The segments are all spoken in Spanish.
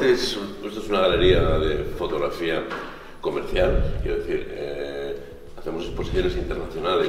esto es una galería de fotografía comercial, quiero decir, hacemos exposiciones internacionales.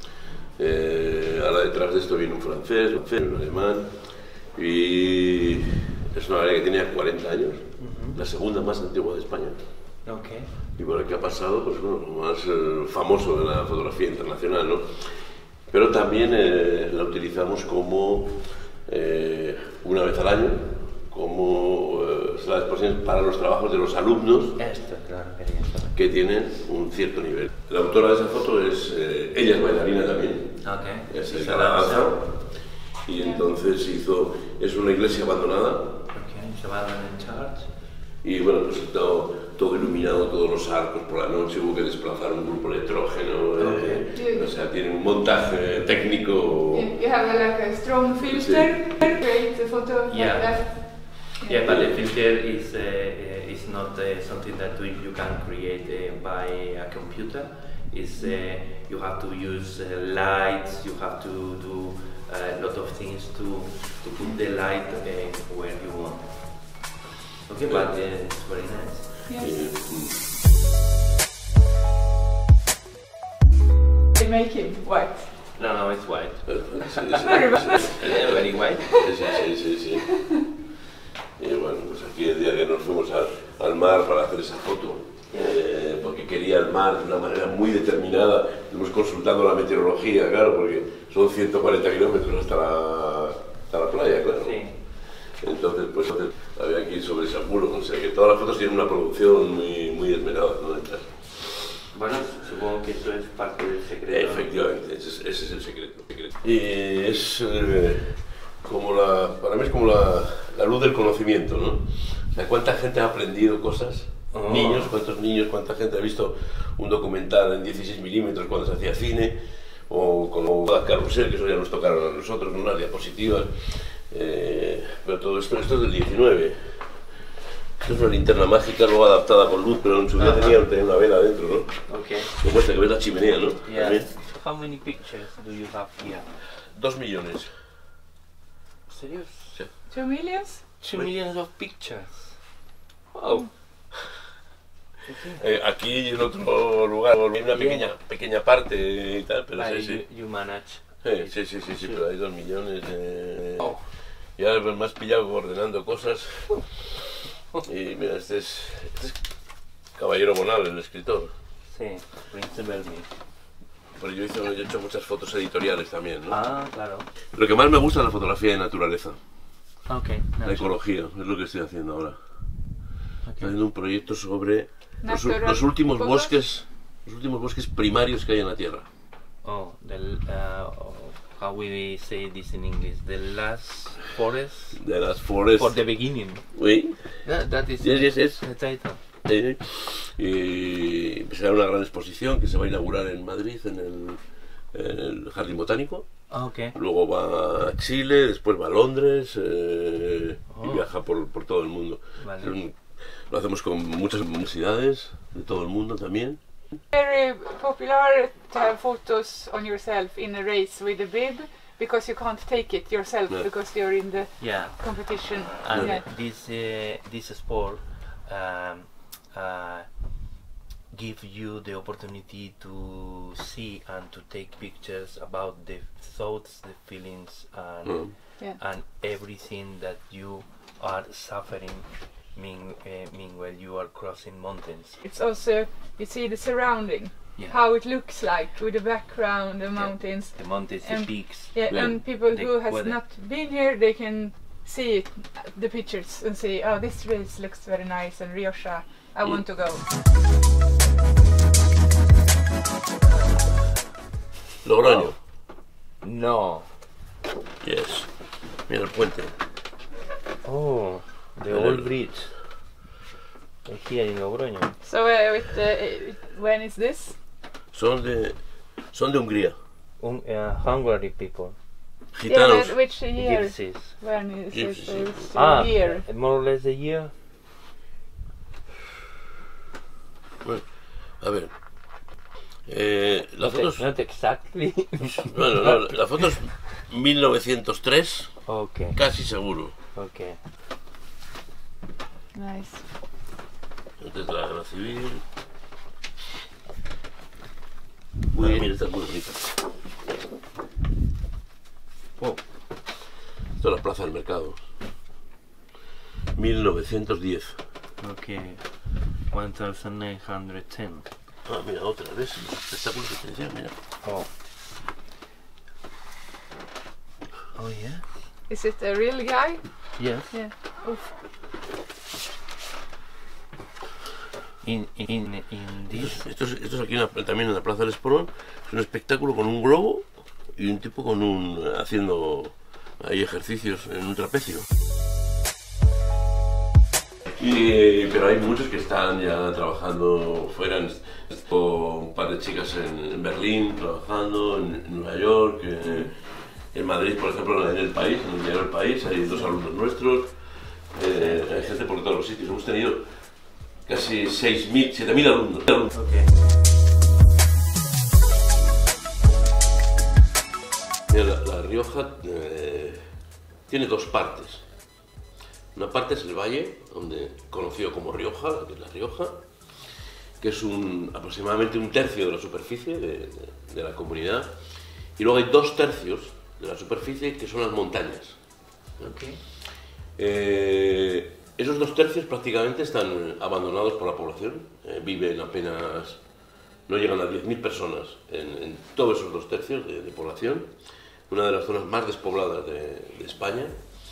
Ahora detrás de esto viene un francés, un alemán, y es una galería que tiene 40 años, la segunda más antigua de España. Okay. Y por el que ha pasado, pues bueno, lo más famoso de la fotografía internacional, ¿no? Pero también la utilizamos como una vez al año, como las exposiciones para los trabajos de los alumnos. Esto, claro, quería saber. Que tienen un cierto nivel. La autora de esa foto es, ella es bailarina también, Okay. es de la danza, y entonces es una iglesia abandonada. Okay, it's abandoned church. Y bueno, pues todo iluminado, todos los arcos por la noche, hubo que desplazar un grupo electrógeno, o sea, tiene un montaje técnico. You have like a strong filter, create the photo like that. Yeah, but the filter is not something that you can create by a computer. It's, you have to use lights, you have to do a lot of things to put the light where you want. Okay, but it's very nice. Yes. They make him white. No, it's white. Sí, Very white. sí. Y bueno, pues aquí el día que nos fuimos al mar para hacer esa foto, porque quería el mar de una manera muy determinada, estuvimos consultando la meteorología, claro, porque son 140 kilómetros hasta la playa, claro. Sí. Entonces, pues había que ir sobre ese apuro, o sea que todas las fotos tienen una producción muy esmerada, ¿no? Detrás. Bueno, supongo que eso es parte del secreto. Efectivamente, ese es el secreto. Y es para mí es como la luz del conocimiento, ¿no? O sea, ¿cuánta gente ha aprendido cosas? Niños, ¿cuántos niños, cuánta gente ha visto un documental en 16 milímetros cuando se hacía cine? O con carrusel, que eso ya nos tocaron a nosotros, unas diapositivas. Pero todo esto es del 19. Esto es una linterna mágica, luego adaptada con luz, pero en su día tenía una vela adentro, ¿no? Okay. Me muestra que ves la chimenea, ¿no? Yeah. También. How many pictures do you have here? 2 millones. Serious? Sí. 2 millions? 2 millions of pictures. Wow. Aquí y en otro lugar hay una pequeña parte y tal, pero sí. You manage. Sí, pero hay 2 millones. Y ahora me has pillado ordenando cosas. Y mira, este es Caballero Bonal, el escritor. Sí, Prince Belmi. Pero yo he hecho muchas fotos editoriales también, ¿no? Ah, claro. Lo que más me gusta es la fotografía de naturaleza. Okay. La ecología, es lo que estoy haciendo ahora. Okay. Estoy haciendo un proyecto sobre los últimos bosques primarios que hay en la Tierra. Oh, how we say this in English? The last forest? De las forests. For the beginning. Oui. That is Yes. the title. Y será una gran exposición que se va a inaugurar en Madrid, en el Jardín Botánico. Okay. Luego va a Chile, después va a Londres y viaja por todo el mundo. Vale. Lo hacemos con muchas universidades de todo el mundo también. Very popular to have photos on yourself in a race with a bib, because you can't take it yourself because you're in the competition. And this sport give you the opportunity to see and to take pictures about the thoughts, the feelings, and everything that you are suffering meanwhile you are crossing mountains. It's also, you see the surrounding, how it looks like with the background, the mountains. The mountains, the peaks. Yeah, and people who has not been here, they can see the pictures and say, oh, this race looks very nice, and Rioja, I want to go. Logroño. No. Yes. Mira el puente. Oh, the old bridge. Here in Logroño. So when is this? Son de Hungría. Hungary people. Gitanos. Yeah, which year? Gypsies. When is Gypsies. it? Year? More or less a year. Bueno, a ver. La foto es... Not exactly. Bueno, no, la foto es 1903. Okay. Casi seguro. Okay. Nice. Antes de la guerra civil. Bueno, mira, esta es muy bonita. Oh. Esto es la Plaza del Mercado. 1910. Ok. 1910. Ah, mira, otra vez. Los espectáculos que te decía, mira. Oh. Oh, yeah? Is it a real guy? Yes. Yeah. Oof. In this? Esto es aquí también en la Plaza del Espolón. Es un espectáculo con un globo y un tipo haciendo ahí ejercicios en un trapecio. Pero hay muchos que están ya trabajando fuera, un par de chicas en Berlín trabajando, en Nueva York, en Madrid, por ejemplo, en El País, en el diario El País, hay 2 alumnos nuestros, hay gente por todos los sitios. Hemos tenido casi 6.000, 7.000 alumnos. Okay. Mira, la Rioja tiene 2 partes. Una parte es el valle, conocido como Rioja, que es La Rioja, que es aproximadamente 1/3 de la superficie de la comunidad. Y luego hay 2/3 de la superficie que son las montañas. Okay. Esos 2/3 prácticamente están abandonados por la población. Viven apenas, no llegan a 10.000 personas en todos esos 2/3 de población. Una de las zonas más despobladas de España.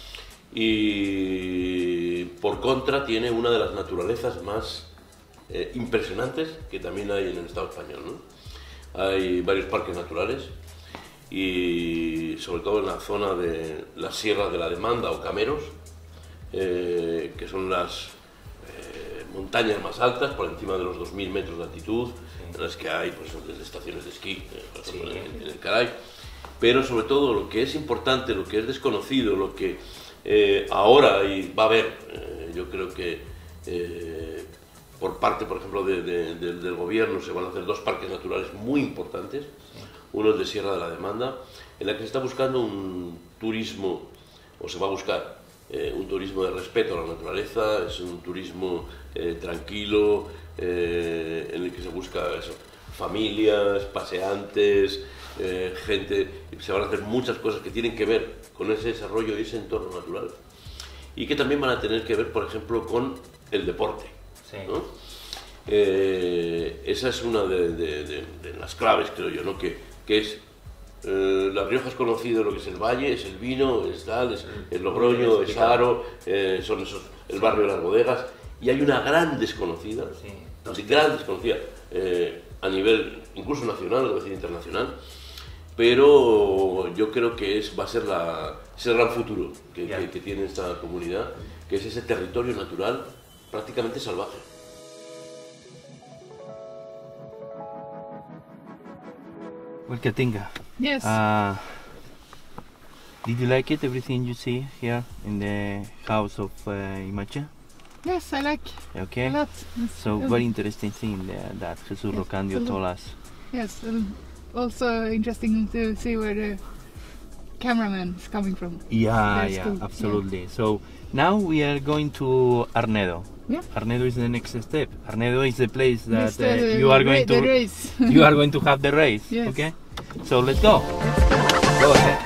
Y por contra tiene una de las naturalezas más impresionantes que también hay en el Estado español, ¿no? Hay varios parques naturales y sobre todo en la zona de las sierras de la Demanda o Cameros, que son las montañas más altas, por encima de los 2.000 metros de altitud, en las que hay pues, estaciones de esquí, por ejemplo, en el Caray. Pero sobre todo lo que es importante, lo que es desconocido, lo que ahora va a haber, yo creo que por parte, por ejemplo, del gobierno se van a hacer 2 parques naturales muy importantes. Uno es de Sierra de la Demanda, en la que se está buscando un turismo, o se va a buscar un turismo de respeto a la naturaleza, es un turismo tranquilo, en el que se busca eso, familias, paseantes, gente, se van a hacer muchas cosas que tienen que ver con ese desarrollo y ese entorno natural y que también van a tener que ver, por ejemplo, con el deporte, sí, ¿no? Esa es una de las claves, creo yo, ¿no? Que es La Rioja es conocido lo que es el valle, es el vino, es tal, es el Logroño, es Haro, son el barrio de las bodegas, y hay una gran desconocida, gran desconocida a nivel incluso nacional, es decir, internacional, pero yo creo que va a ser ese gran futuro que tiene esta comunidad, que es ese territorio natural prácticamente salvaje. Well, Katinka. Yes. Did you like it, everything you see here in the house of Imache? Yes, I like okay. a lot. So very interesting thing there that Jesus Rocandio told us. Yes, and also interesting to see where the cameraman is coming from. Yeah, absolutely. Yeah. So now we are going to Arnedo. Yeah. Arnedo is the next step. Arnedo is the place that you are going to race. You are going to have the race. Yes. Okay. So let's go. Go ahead.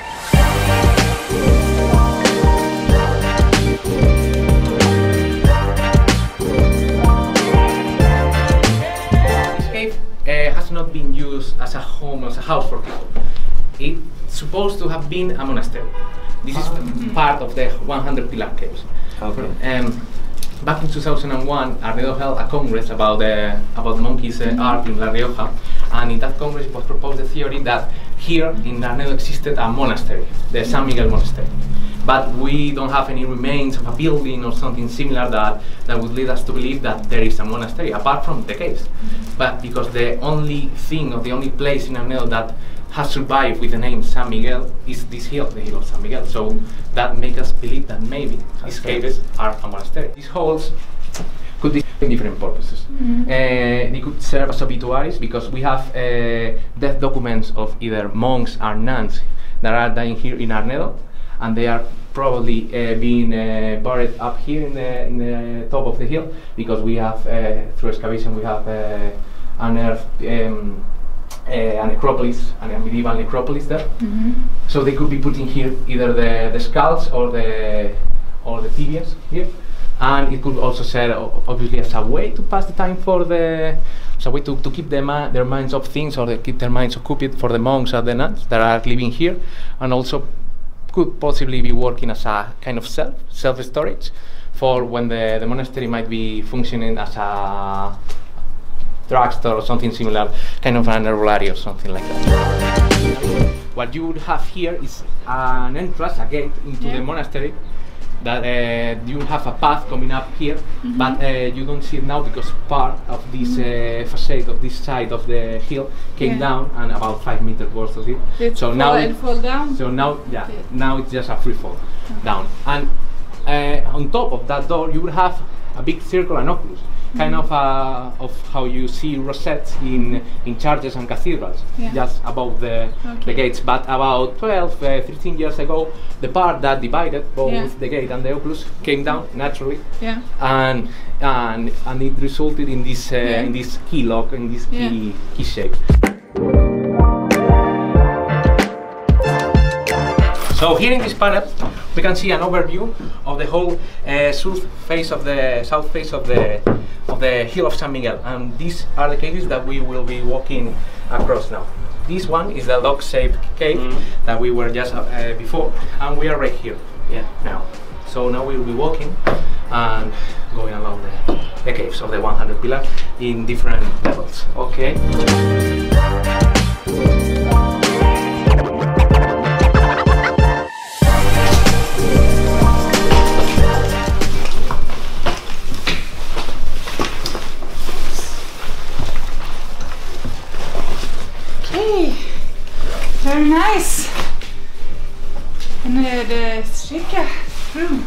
This cave has not been used as a home, as a house for people. It's supposed to have been a monastery. This is part of the 100 Pillar Caves. Okay. Back in 2001, Arnedo held a congress about the monkeys' art in La Rioja, and in that congress it was proposed the theory that here in Arnedo existed a monastery, the San Miguel Monastery. But we don't have any remains of a building or something similar that would lead us to believe that there is a monastery, apart from the caves. But because the only thing, or the only place in Arnedo that has survived with the name San Miguel is this hill, the hill of San Miguel. So that makes us believe that maybe these caves are a monastery. These holes could be in different purposes. They could serve as obituaries, because we have death documents of either monks or nuns that are dying here in Arnedo, and they are probably being buried up here in the top of the hill, because we have, through excavation, we have unearthed a necropolis, a medieval necropolis there. So they could be putting here either the skulls or the tibias here, and it could also serve obviously as a way to pass the time for as a way to keep their minds off things, or keep their minds occupied for the monks and the nuns that are living here, and also could possibly be working as a kind of self-storage for when the monastery might be functioning as a drugstore or something similar, kind of an herbolario or something like that. What you would have here is an entrance, a gate into the monastery, that you have a path coming up here, but you don't see it now because part of this facade of this side of the hill came down, and about 5 meters worth of it. So now it fall down. So now, now it's just a free fall down. And on top of that door, you will have a big circular oculus, kind of how you see rosettes in churches and cathedrals, just above the gates. But about 12, 13 years ago, the part that divided both the gate and the oculus came down naturally, and it resulted in this key lock, in this key shape. So here in this panel, we can see an overview of the whole south face of the hill of San Miguel, and these are the caves that we will be walking across now. This one is the log-shaped cave that we were just before, and we are right here now. So now we will be walking and going along the caves of the 100 Pillars in different levels. Okay. Very nice. And the room.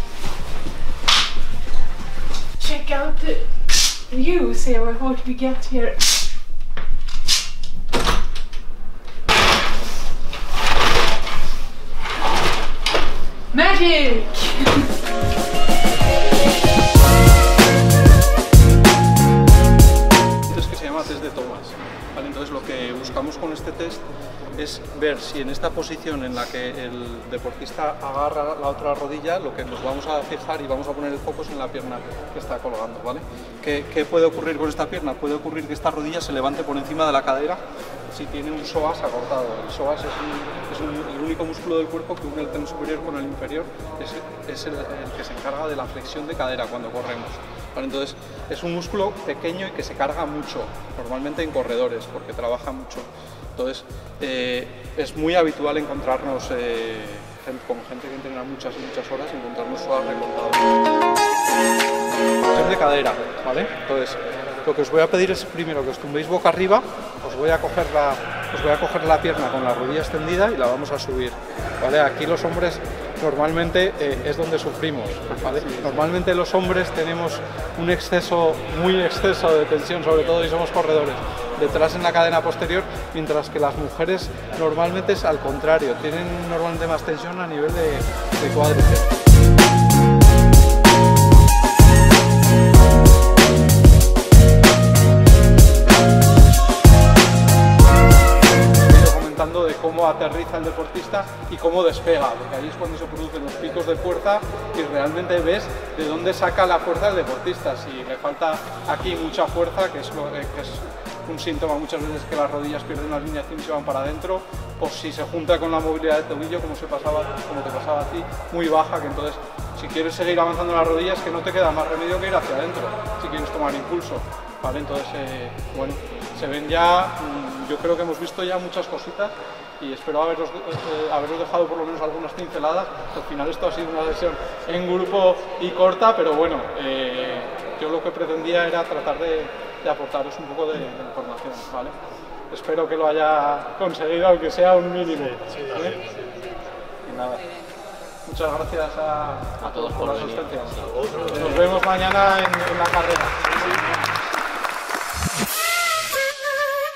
Check out the view, see what we get here. Magic! Que se llama test de Thomas. ¿Vale? Entonces lo que buscamos con este test es ver si en esta posición en la que el deportista agarra la otra rodilla, lo que nos vamos a fijar y vamos a poner el foco es en la pierna que está colgando, ¿vale? ¿Qué puede ocurrir con esta pierna? Puede ocurrir que esta rodilla se levante por encima de la cadera si tiene un psoas acortado. El psoas es el único músculo del cuerpo que une el tren superior con el inferior, es el que se encarga de la flexión de cadera cuando corremos. ¿Vale? Entonces es un músculo pequeño y que se carga mucho, normalmente en corredores, porque trabaja mucho. Entonces es muy habitual encontrarnos con gente que entrena muchas horas, encontrarnos psoas recortados. Es de cadera, ¿vale? Entonces lo que os voy a pedir es primero que os tumbéis boca arriba, os voy a coger la pierna con la rodilla extendida y la vamos a subir, ¿vale? Aquí los hombres normalmente es donde sufrimos, ¿vale? Normalmente los hombres tenemos un muy exceso de tensión, sobre todo si somos corredores, detrás en la cadena posterior, mientras que las mujeres normalmente es al contrario, tienen normalmente más tensión a nivel de cuádriceps. De cómo aterriza el deportista y cómo despega, porque ahí es cuando se producen los picos de fuerza y realmente ves de dónde saca la fuerza el deportista. Si le falta aquí mucha fuerza, que es un síntoma muchas veces que las rodillas pierden la alineación y se van para adentro, o si se junta con la movilidad del tobillo, como te pasaba a ti, muy baja, que entonces si quieres seguir avanzando en las rodillas, que no te queda más remedio que ir hacia adentro, si quieres tomar impulso, ¿vale? Entonces, bueno, se ven ya, yo creo que hemos visto ya muchas cositas y espero haberos dejado por lo menos algunas pinceladas. Al final esto ha sido una sesión en grupo y corta, pero bueno, yo lo que pretendía era tratar de aportaros un poco de información, ¿vale? Espero que lo haya conseguido, aunque sea un mínimo. ¿Vale? Y nada, muchas gracias a todos por la asistencia. Nos vemos mañana en la carrera.